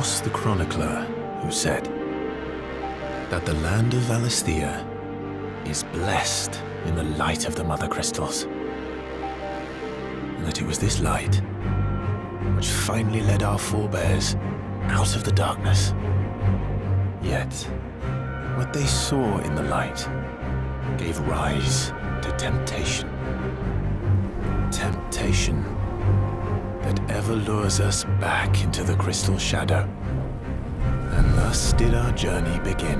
Voss the Chronicler who said that the land of Valisthea is blessed in the light of the Mother Crystals. And that it was this light which finally led our forebears out of the darkness. Yet, what they saw in the light gave rise to temptation. Temptation that ever lures us back into the crystal shadow. And thus did our journey begin.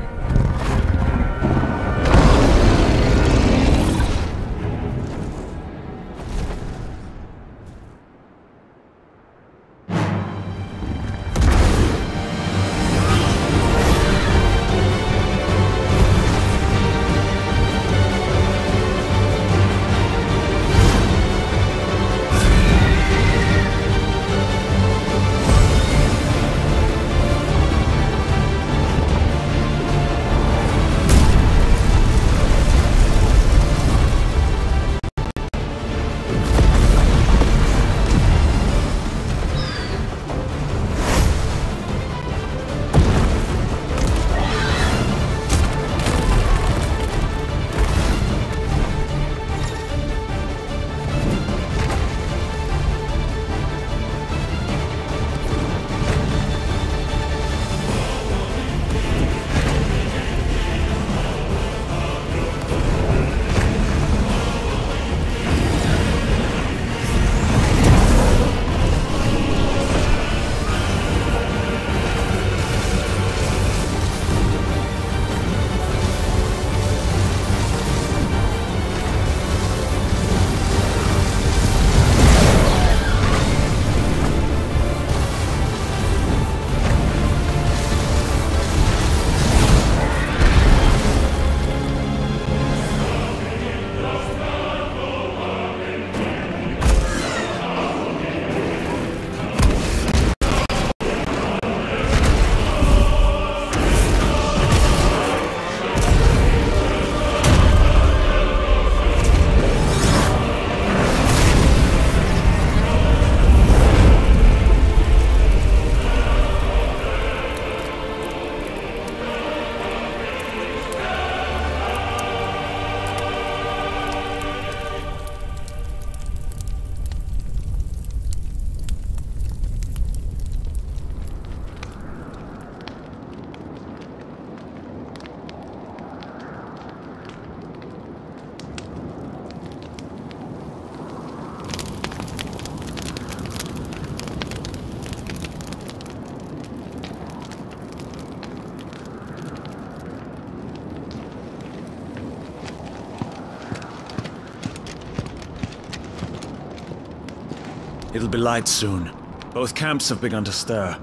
It'll be light soon. Both camps have begun to stir.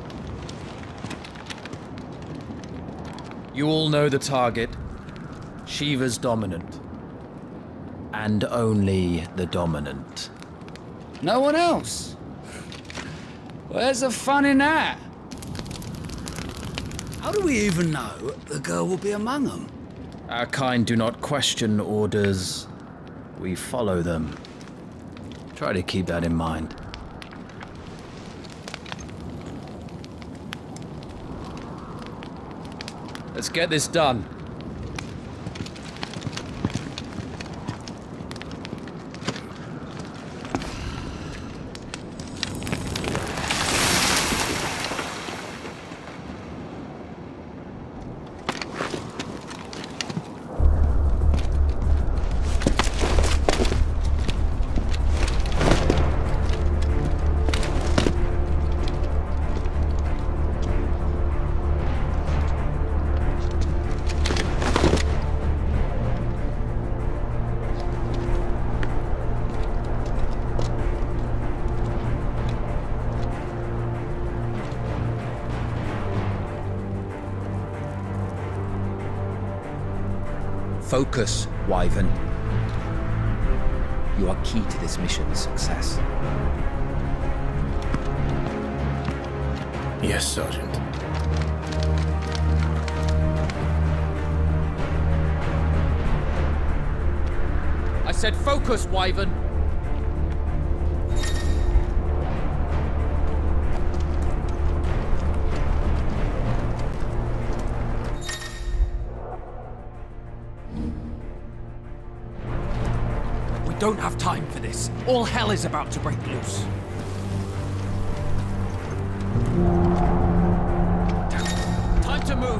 You all know the target. Shiva's dominant. And only the dominant. No one else? Where's the fun in that? How do we even know the girl will be among them? Our kind do not question orders. We follow them. Try to keep that in mind. Let's get this done. Focus, Wyvern. You are key to this mission's success. Yes, Sergeant. I said focus, Wyvern. don't have time for this. All hell is about to break loose. Time to move.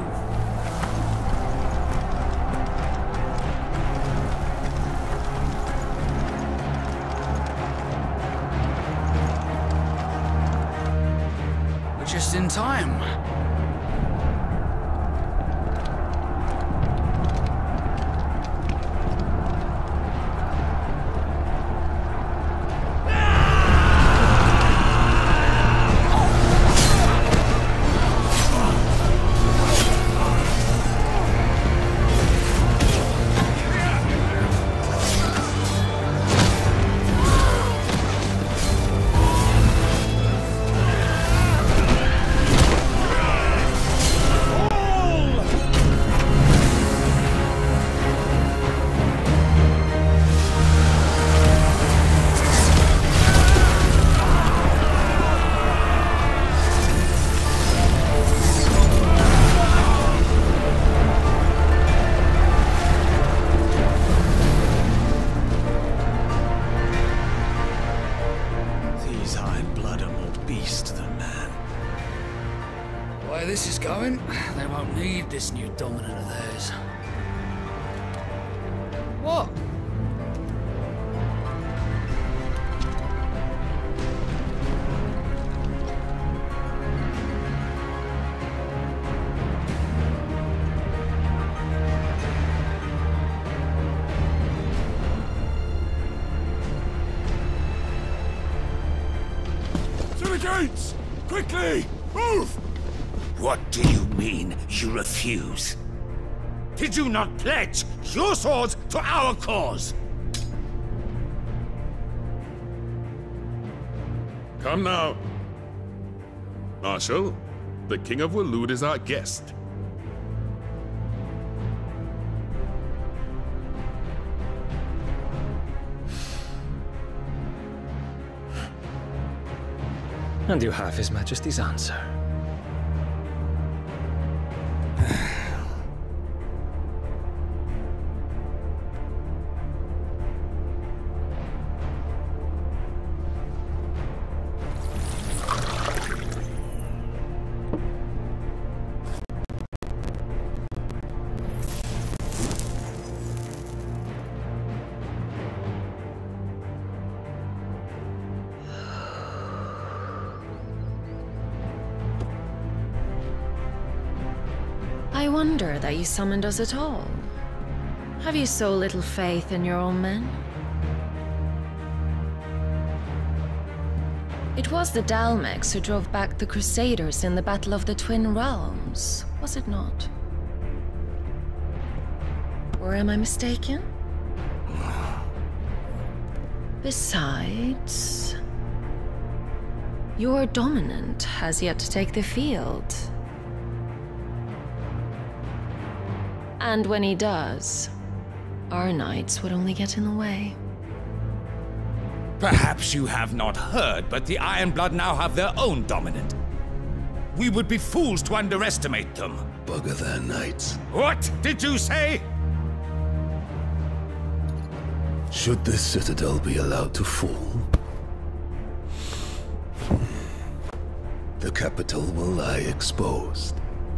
We're just in time. This is going, they won't need this new dominant of theirs. What? To the gates! Quickly! Move! What do you mean, you refuse? Did you not pledge your swords to our cause? Come now. Marshal, the King of Waloed is our guest. And you have His Majesty's answer. I wonder that you summoned us at all. Have you so little faith in your own men? It was the Dalmex who drove back the Crusaders in the Battle of the Twin Realms, was it not? Or am I mistaken? Besides, your dominant has yet to take the field. And when he does, our knights would only get in the way. Perhaps you have not heard, but the Ironblood now have their own dominant. We would be fools to underestimate them. Bugger their knights. What did you say? Should this citadel be allowed to fall, the capital will lie exposed.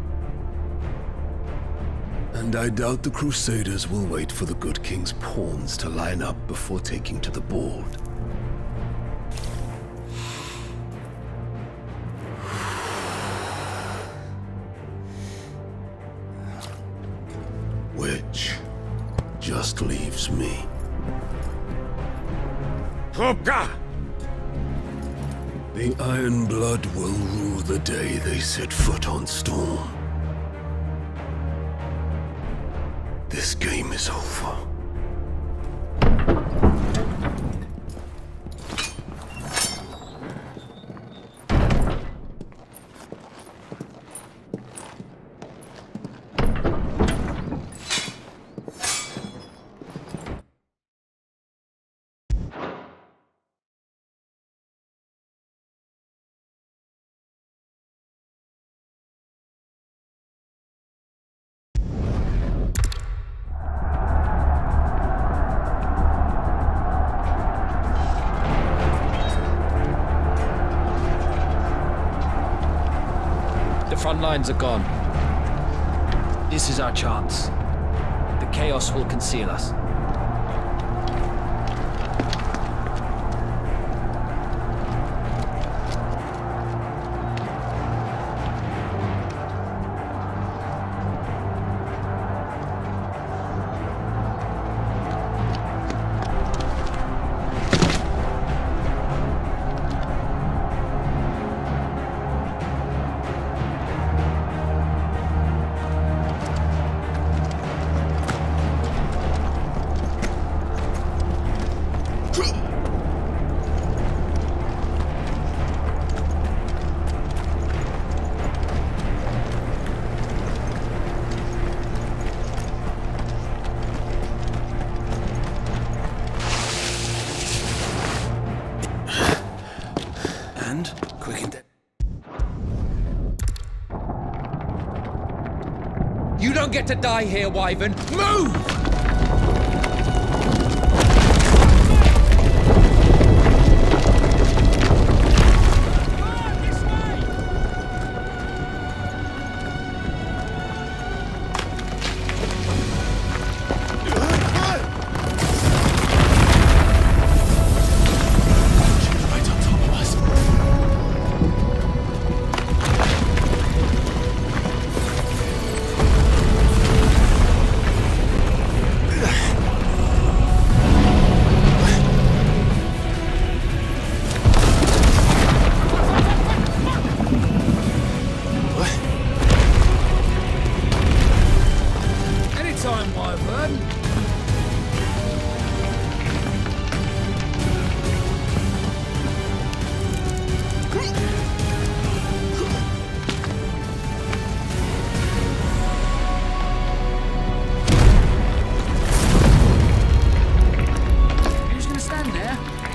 And I doubt the Crusaders will wait for the good king's pawns to line up before taking to the board. Which just leaves me. Hrothgar! The Ironblood will rue the day they set foot on Storm. This game is over. The front lines are gone. This is our chance. The chaos will conceal us. You don't get to die here, Wyvern. Move! Anytime, Wyvern. You're just gonna stand there?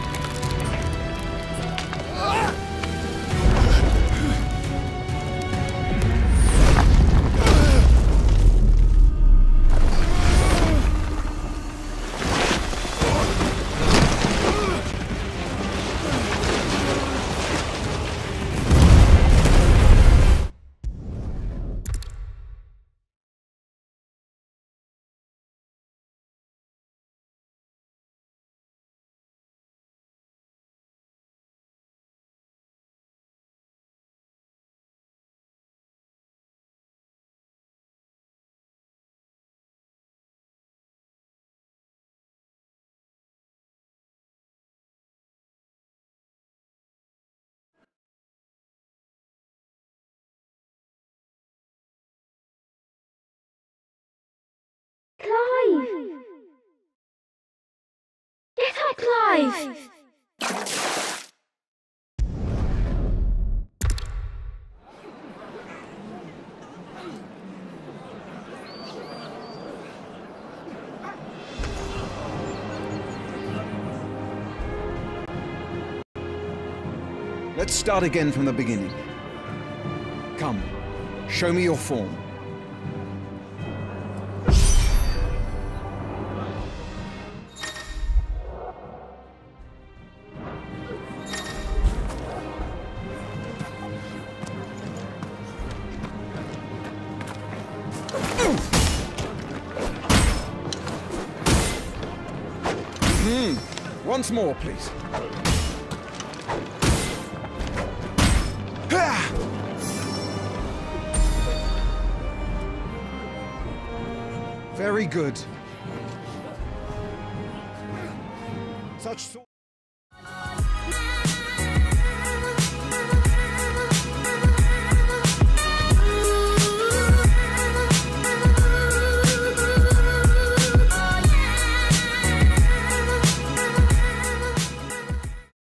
Clive! Get up, Clive! Let's start again from the beginning. Come, show me your form. Once more, please. Very good. Such